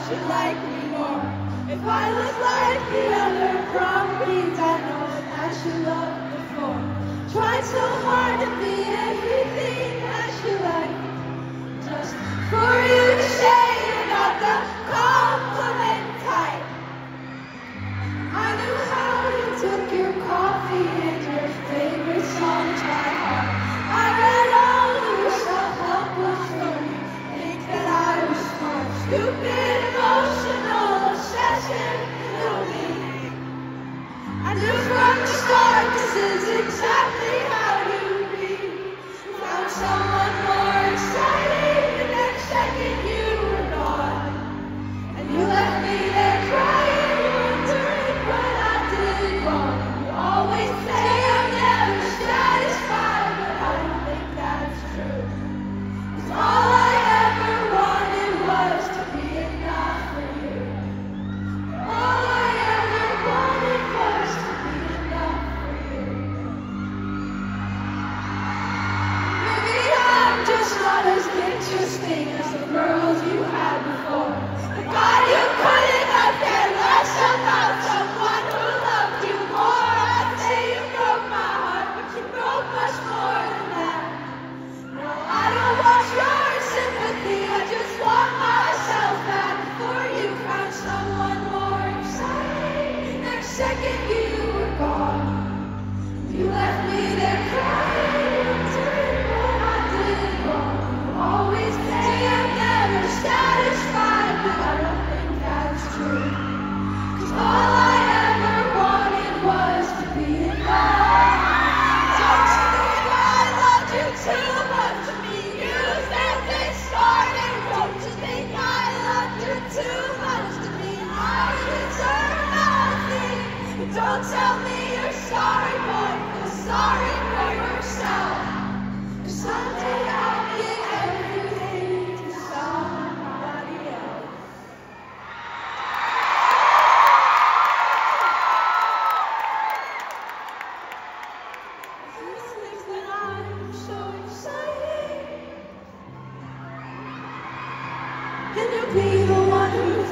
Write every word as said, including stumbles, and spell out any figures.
should like me more. If I was like the other prom queens I know that you loved before. Tried so hard to be everything that you like, just for you to say you're not the compliment type. I knew how you took your coffee and your favorite songs by heart. I read all of your self-help books from you, think that I was smart. Stupid, emotional, obsessive, little me. I knew from the start this is exactly how you be. Found someone more exciting the next second you were gone. And you left me there crying, wondering what I did wrong. You always say I'm never satisfied, but I don't think that's true. 'Cause all I ever wanted was to be enough for you. All I ever wanted was to be enough for you. Maybe I'm just not as interesting as the girls you had before. But God, you couldn't have cared less about someone who loved you more. I say you broke my heart, but you broke much more than that. No, I don't want your sympathy, I just want myself back. Before you found someone more exciting, next second you were gone. You left me there crying, wondering what I did wrong. You always say I'm never satisfied, but I don't think that's true. 'Cause all I ever wanted was to be enough. Don't you think I loved you too much to be used as a starting? Don't you think I loved you too much to be I deserve nothing? But don't tell me you're sorry, boy. Feel sorry for yourself. 'Cause someday I'll give everything to somebody else. You think that I'm so exciting? Can you be the one who